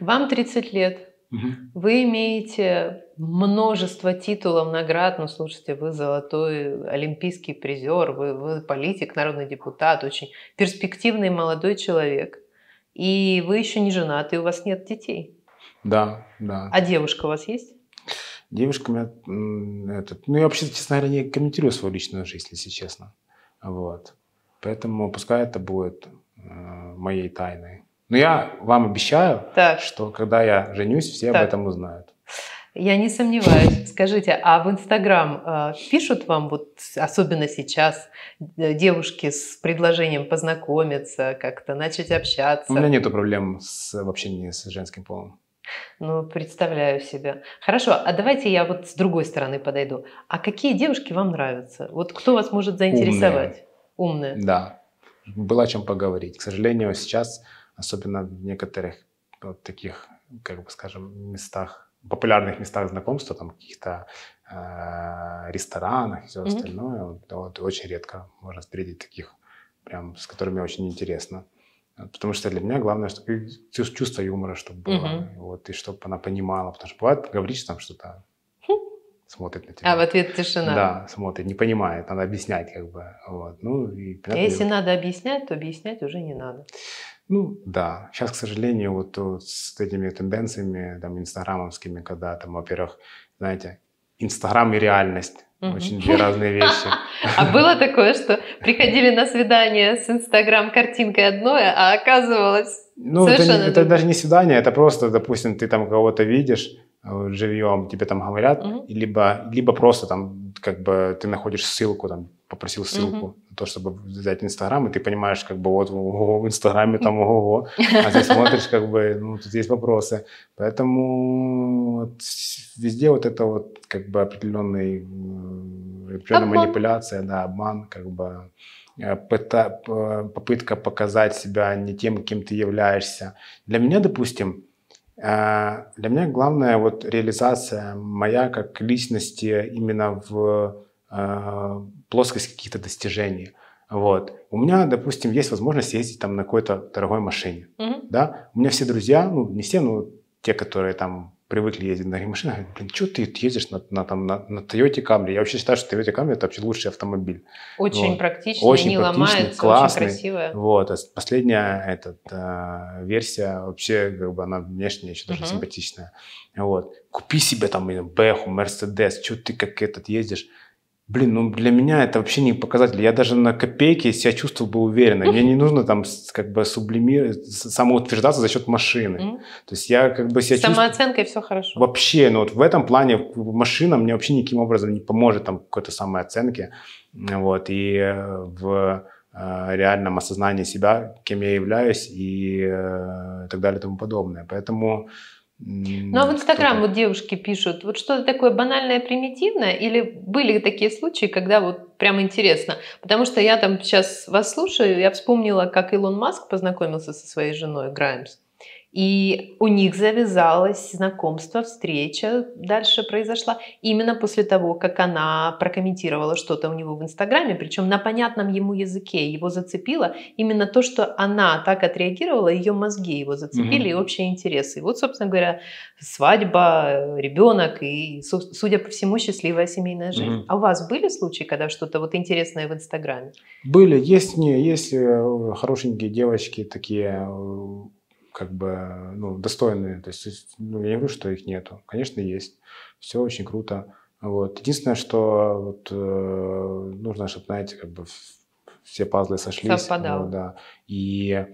Вам 30 лет. Вы имеете множество титулов, наград. Ну, слушайте, вы золотой олимпийский призер, вы политик, народный депутат, очень перспективный молодой человек. И вы еще не женаты, и у вас нет детей. Да, да. А девушка у вас есть? Девушка у меня, ну, я вообще, честно говоря, не комментирую свою личную жизнь, если честно. Вот. Поэтому пускай это будет моей тайной. Но я вам обещаю, что когда я женюсь, все об этом узнают. Я не сомневаюсь. Скажите, а в Инстаграм пишут вам, вот особенно сейчас, девушки с предложением познакомиться, как-то начать общаться? У меня нету проблем в общении с женским полом. Ну, представляю себе. Хорошо, а давайте я вот с другой стороны подойду. А какие девушки вам нравятся? Вот кто вас может заинтересовать? Умные. Да. Было о чем поговорить. К сожалению, сейчас, особенно в некоторых вот таких, как бы скажем, местах, популярных местах знакомства, там каких-то ресторанах и все остальное, вот очень редко можно встретить таких, прям, с которыми очень интересно. Потому что для меня главное, чтобы чувство юмора, чтобы было, вот, и чтобы она понимала. Потому что бывает, говоришь там что-то, смотрит на тебя. А в ответ тишина. Да, смотрит, не понимает, надо объяснять как бы. Вот. Ну, и, а если надо объяснять, то объяснять уже не надо. Ну, да. Сейчас, к сожалению, вот с этими тенденциями там инстаграмовскими, когда там, во-первых, знаете, Инстаграм и реальность. Очень две разные вещи. А было такое, что приходили на свидание с Инстаграм картинкой одной, а оказывалось совершенно это даже не свидание, это просто, допустим, ты там кого-то видишь живьем, тебе там говорят, либо просто там как бы ты находишь ссылку, там попросил ссылку на то, чтобы взять Инстаграм, и ты понимаешь, как бы вот в Инстаграме там ого-го, а ты смотришь, как бы, ну, тут есть вопросы. Поэтому вот везде вот это вот как бы определенная манипуляция, да, обман, как бы попытка показать себя не тем, кем ты являешься. Для меня, допустим, для меня главная вот реализация моя как личности именно в плоскости каких-то достижений. Вот. У меня, допустим, есть возможность ездить там на какой-то дорогой машине. Да? У меня все друзья, ну не все, но те, которые там привыкли ездить на дорогих машинах, говорят, блин, что ты ездишь на Toyota Camry? Я вообще считаю, что Toyota Camry – это вообще лучший автомобиль. Очень практичный, не ломается, классный, очень красивая. Вот. А последняя версия вообще, как бы она внешне еще даже симпатичная. Вот. Купи себе там Бэху, Мерседес, что ты как этот ездишь. Блин, ну для меня это вообще не показатель. Я даже на копейке себя чувствовал бы уверенно. Мне не нужно там как бы самоутверждаться за счет машины. То есть я как бы себя чувствую... Самооценкой все хорошо. Вообще, ну вот в этом плане машина мне вообще никаким образом не поможет там какой-то самооценке. Вот, и в реальном осознании себя, кем я являюсь и так далее и тому подобное. Поэтому... Ну а в Инстаграм вот девушки пишут, вот что-то такое банальное, примитивное, или были такие случаи, когда вот прям интересно? Потому что я там сейчас вас слушаю, я вспомнила, как Илон Маск познакомился со своей женой Граймс. И у них завязалось знакомство, встреча дальше произошла именно после того, как она прокомментировала что-то у него в Инстаграме, причем на понятном ему языке. Его зацепило именно то, что она так отреагировала, ее мозги его зацепили и общие интересы. И вот, собственно говоря, свадьба, ребенок и, судя по всему, счастливая семейная жизнь. А у вас были случаи, когда что-то вот интересное в Инстаграме? Были. Есть хорошенькие девочки такие... как бы, ну, достойные. То есть, ну, я не говорю, что их нету. Конечно, есть. Все очень круто. Вот. Единственное, что вот, нужно, чтобы, знаете, как бы все пазлы сошлись. Совпадало. Да. И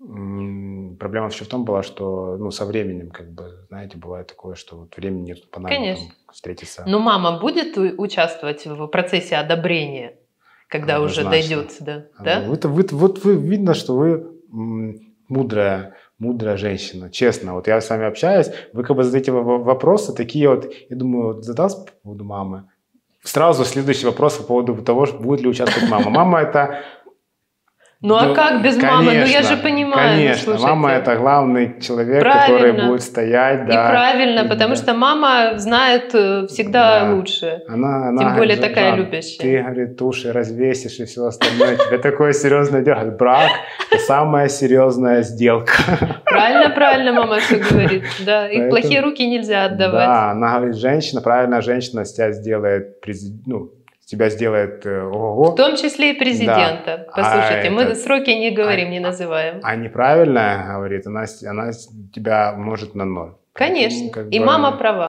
проблема еще в том была, что, ну, со временем, как бы, знаете, бывает такое, что вот времени нет банально там встретиться. Но мама будет участвовать в процессе одобрения, когда уже дойдет сюда? Да? Вот вы видно, что вы мудрая женщина, честно. Вот я с вами общаюсь, вы как бы задаете вопросы такие вот, я думаю, вот задаст по поводу мамы. Сразу следующий вопрос по поводу того, будет ли участвовать мама. Мама это Ну а как без мамы? Ну я же конечно, понимаю. Ну, конечно. слушайте. Мама это главный человек, который Правильно. будет стоять, И да. правильно, потому да. что мама знает всегда Да. лучше. Она Тем более говорит: такая «Жан, любящая. ты, говорит, уши развесишь и все остальное. Тебе такое серьезное дело. Брак – это самая серьезная сделка». Правильно мама все говорит. Да, и в Поэтому- плохие руки нельзя отдавать. Да, она говорит, женщина, правильная женщина с тебя сделает, тебя сделает ого-го. В том числе и президента. Да. Послушайте, мы этот- сроки не говорим, не называем. А неправильная, говорит, она тебя может на ноль. Конечно. Поэтому, как И бы, мама права.